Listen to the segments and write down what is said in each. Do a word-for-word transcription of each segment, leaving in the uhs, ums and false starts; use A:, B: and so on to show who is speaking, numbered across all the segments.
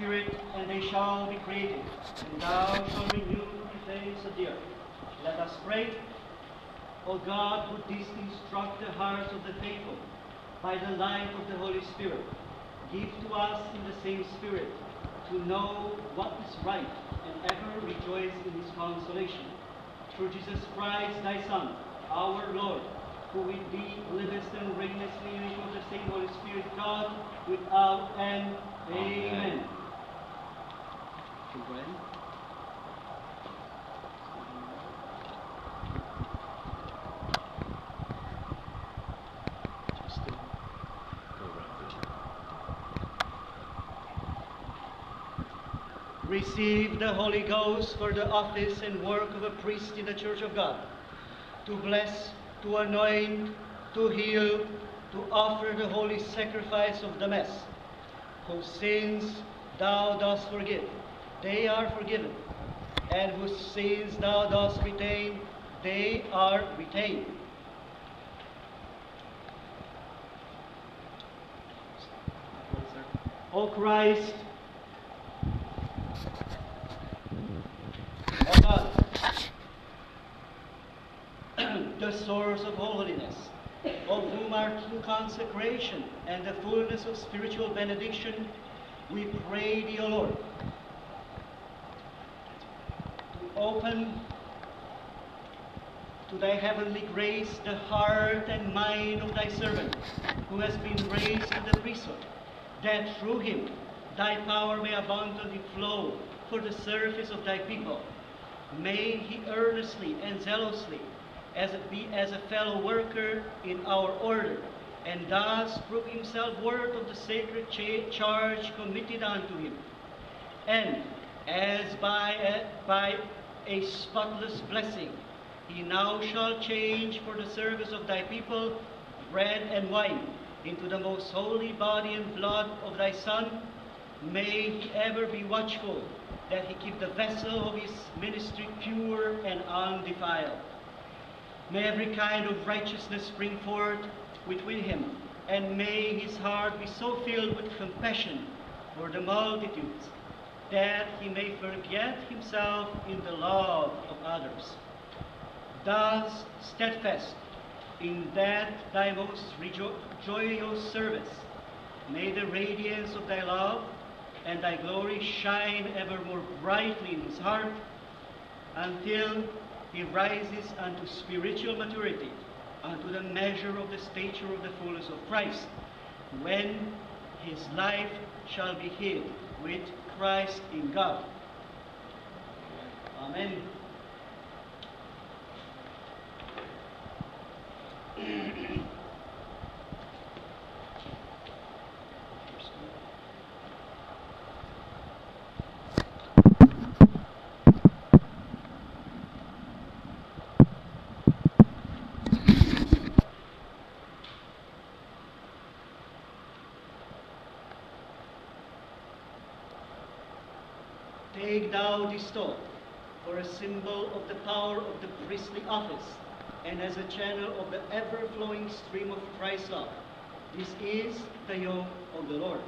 A: Spirit, and they shall be created, and thou shalt renew the face of the earth. Let us pray. O God, who didst instruct the hearts of the faithful by the light of the Holy Spirit, give to us in the same Spirit to know what is right and ever rejoice in his consolation. Through Jesus Christ, thy Son, our Lord, who with thee livest and reignest in the unity of the same Holy Spirit, God, without end. Amen. Children. Receive the Holy Ghost for the office and work of a priest in the Church of God, to bless, to anoint, to heal, to offer the holy sacrifice of the Mass, whose sins thou dost forgive, they are forgiven, and whose sins thou dost retain, they are retained. O Christ, O God, the source of all holiness, of whom are true consecration and the fullness of spiritual benediction, we pray thee, O Lord, to open to thy heavenly grace the heart and mind of thy servant, who has been raised in the priesthood, that through him thy power may abundantly flow for the service of thy people. May he earnestly and zealously as it be as a fellow worker in our order, and thus prove himself worthy of the sacred cha charge committed unto him. And as by a, by a spotless blessing he now shall change for the service of thy people bread and wine into the most holy body and blood of thy Son, may he ever be watchful that he keep the vessel of his ministry pure and undefiled. May every kind of righteousness spring forth within him, and may his heart be so filled with compassion for the multitudes that he may forget himself in the love of others. Thus, steadfast in that thy most joyous service, may the radiance of thy love and thy glory shine ever more brightly in his heart, until he rises unto spiritual maturity, unto the measure of the stature of the fullness of Christ, when his life shall be hid with Christ in God. Amen. Take thou this stone for a symbol of the power of the priestly office, and as a channel of the ever-flowing stream of Christ's love. This is the yoke of the Lord.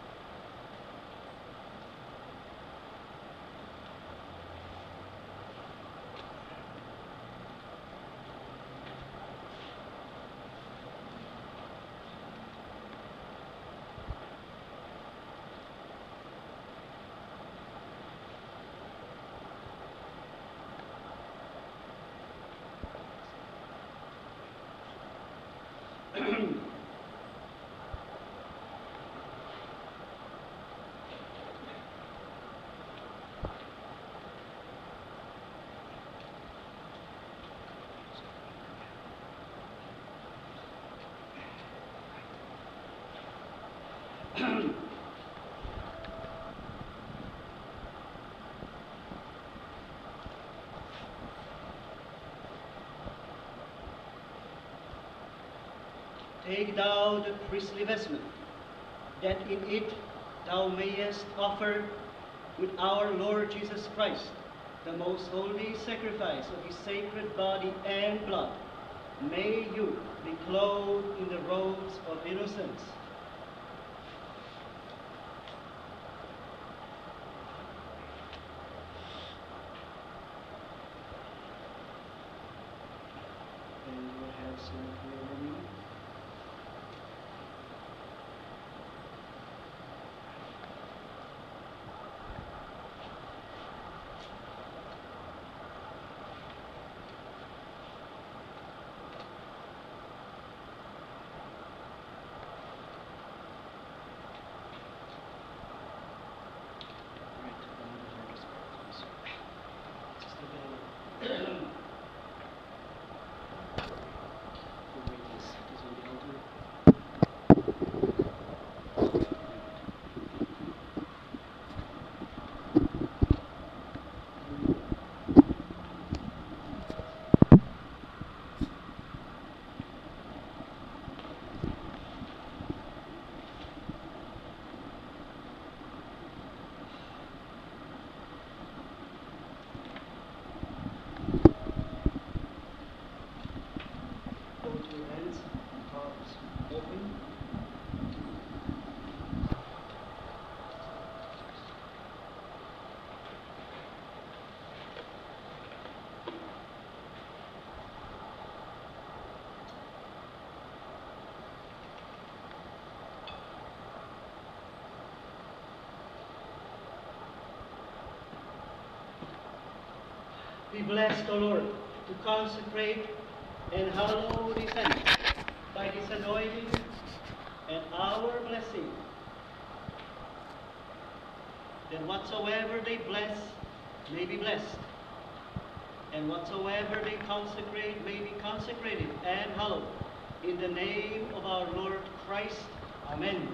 A: Take thou the priestly vestment, that in it thou mayest offer with our Lord Jesus Christ the most holy sacrifice of his sacred body and blood. May you be clothed in the robes of innocence. We bless the Lord to consecrate and hallow this hand by His anointing and our blessing. Then whatsoever they bless may be blessed, and whatsoever they consecrate may be consecrated and hallowed. In the name of our Lord Christ. Amen.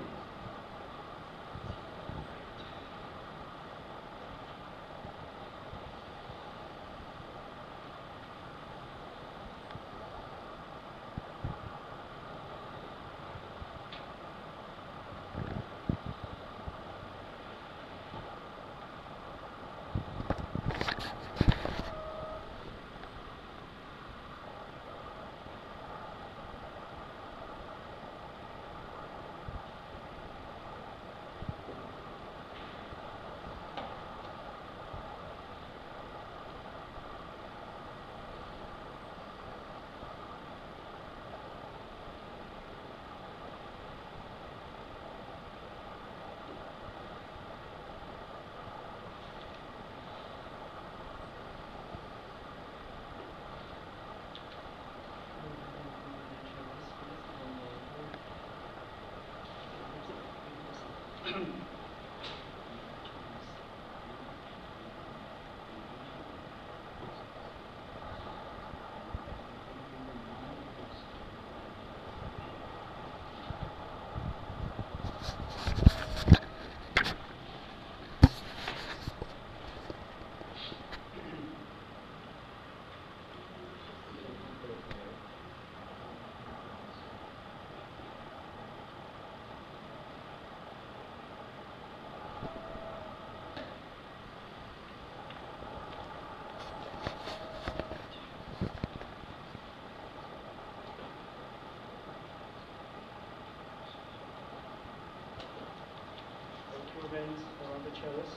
A: Friends around the chalice.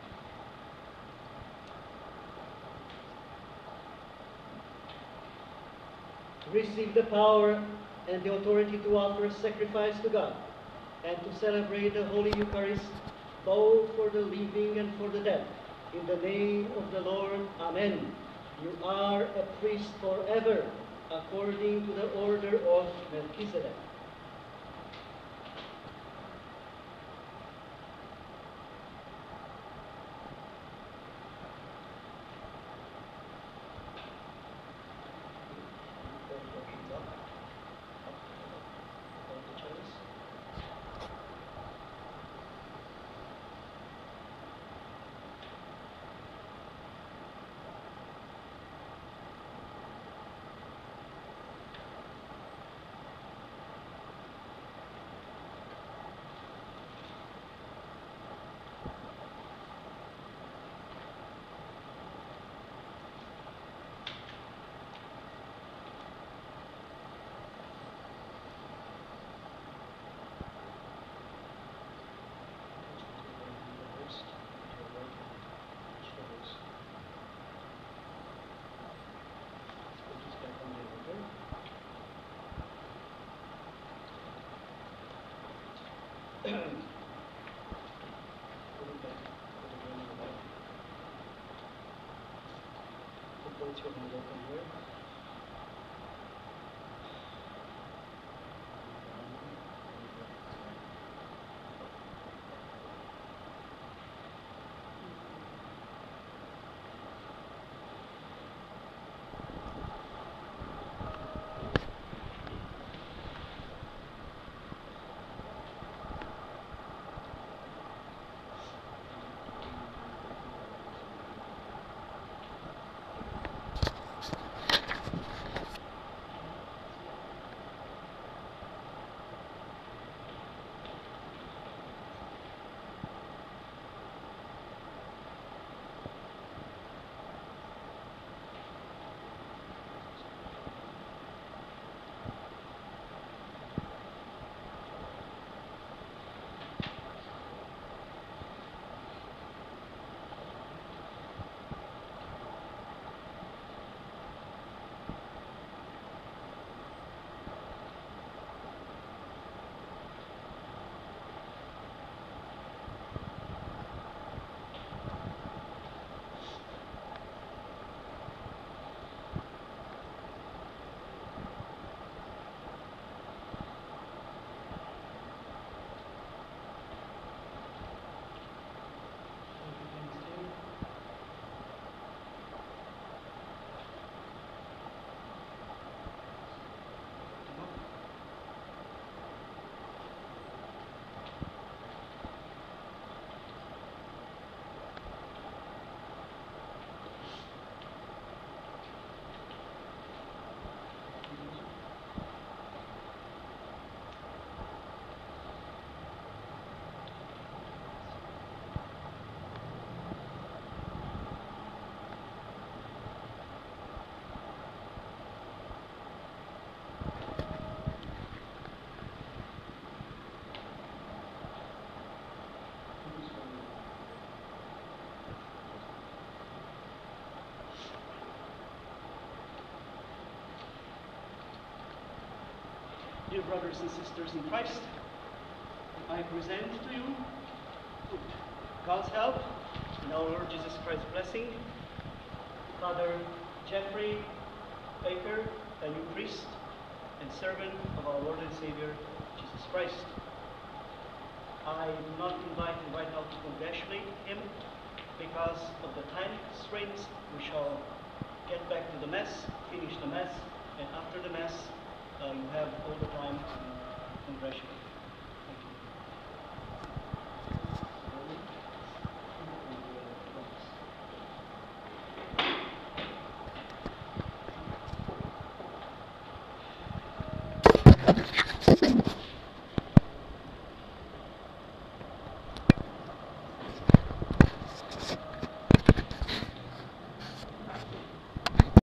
A: Receive the power and the authority to offer a sacrifice to God and to celebrate the Holy Eucharist, both for the living and for the dead. In the name of the Lord, Amen. You are a priest forever, according to the order of Melchizedek. Put your hand open here. dear brothers and sisters in Christ, I present to you, with God's help and our Lord Jesus Christ's blessing, Father Jeffrey Baker, a new priest and servant of our Lord and Savior, Jesus Christ. I do not invite him right now to congratulate him because of the time constraints. We shall get back to the Mass, finish the Mass, and after the Mass, uh, you have all the time to congratulate. Thank you.